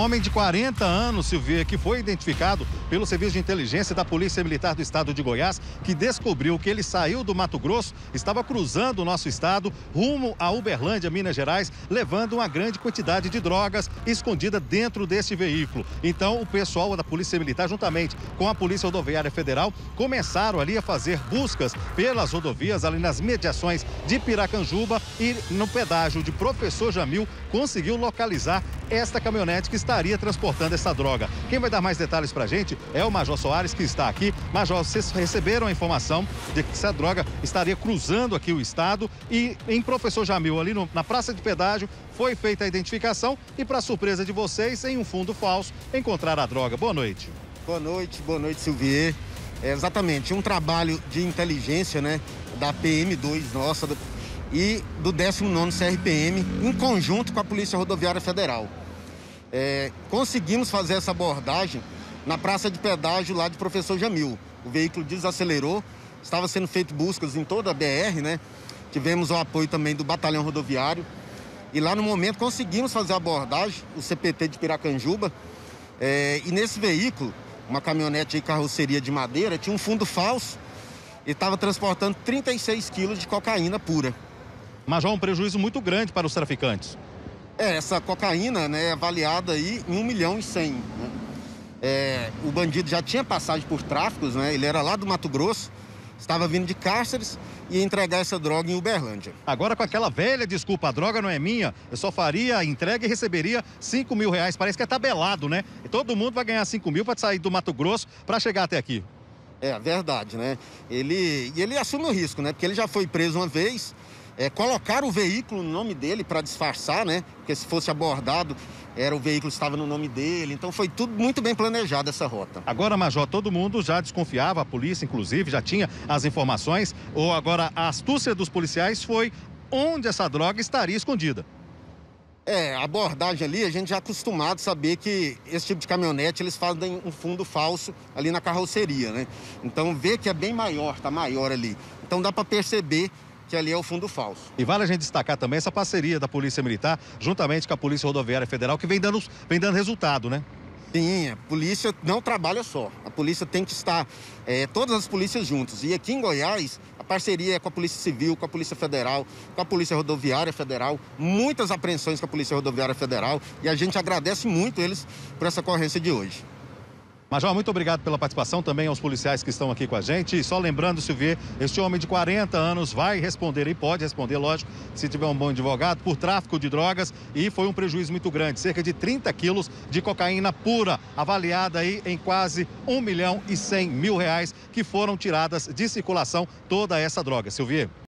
homem de 40 anos, Silvia, que foi identificado pelo Serviço de Inteligência da Polícia Militar do Estado de Goiás, que descobriu que ele saiu do Mato Grosso, estava cruzando o nosso estado rumo a Uberlândia, Minas Gerais, levando uma grande quantidade de drogas escondida dentro desse veículo. Então, o pessoal da Polícia Militar, juntamente com a Polícia Rodoviária Federal, começaram ali a fazer buscas pelas rodovias, ali nas mediações de Piracanjuba, e no pedágio de Professor Jamil conseguiu localizar esta caminhonete que estaria transportando essa droga. Quem vai dar mais detalhes pra gente é o Major Soares, que está aqui. Major, vocês receberam a informação de que essa droga estaria cruzando aqui o estado e em Professor Jamil, ali na praça de pedágio, foi feita a identificação e, para surpresa de vocês, em um fundo falso, encontraram a droga. Boa noite. Boa noite, Silvier. Exatamente, um trabalho de inteligência, né, da PM2 nossa e do 19º CRPM, em conjunto com a Polícia Rodoviária Federal. Conseguimos fazer essa abordagem na praça de pedágio lá de Professor Jamil. O veículo desacelerou, estava sendo feito buscas em toda a BR, né? Tivemos o apoio também do Batalhão Rodoviário e lá no momento conseguimos fazer a abordagem, o CPT de Piracanjuba, e nesse veículo, uma caminhonete de carroceria de madeira, tinha um fundo falso e estava transportando 36 quilos de cocaína pura. Major, um prejuízo muito grande para os traficantes. Essa cocaína, né, é avaliada aí em 1.100.000, né? O bandido já tinha passagem por tráficos, né? Ele era lá do Mato Grosso, estava vindo de Cáceres e ia entregar essa droga em Uberlândia. Agora, com aquela velha desculpa, a droga não é minha, eu só faria a entrega e receberia R$5.000. Parece que é tabelado, né? E todo mundo vai ganhar 5 mil para sair do Mato Grosso para chegar até aqui. É verdade, né? Ele assume o risco, né? Porque ele já foi preso uma vez. Colocaram o veículo no nome dele para disfarçar, né? Porque se fosse abordado, o veículo estava no nome dele. Então foi tudo muito bem planejado, essa rota. Agora, Major, todo mundo já desconfiava, a polícia inclusive já tinha as informações, ou agora a astúcia dos policiais foi onde essa droga estaria escondida. A abordagem ali, a gente já é acostumado a saber que esse tipo de caminhonete, eles fazem um fundo falso ali na carroceria, né? Então vê que é bem maior, tá maior ali. Então dá para perceber que ali é o fundo falso. E vale a gente destacar também essa parceria da Polícia Militar, juntamente com a Polícia Rodoviária Federal, que vem dando resultado, né? Sim, a polícia não trabalha só. A polícia tem que estar, todas as polícias juntas. E aqui em Goiás, a parceria é com a Polícia Civil, com a Polícia Federal, com a Polícia Rodoviária Federal, muitas apreensões com a Polícia Rodoviária Federal, e a gente agradece muito eles por essa ocorrência de hoje. Major, muito obrigado pela participação, também aos policiais que estão aqui com a gente. E só lembrando, Silvier, este homem de 40 anos vai responder, e pode responder, lógico, se tiver um bom advogado, por tráfico de drogas, e foi um prejuízo muito grande, cerca de 30 quilos de cocaína pura, avaliada aí em quase R$1.100.000, que foram tiradas de circulação toda essa droga. Silvier.